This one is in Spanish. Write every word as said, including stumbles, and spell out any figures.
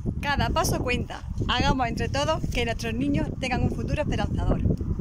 Cada paso cuenta. Hagamos entre todos que nuestros niños tengan un futuro esperanzador.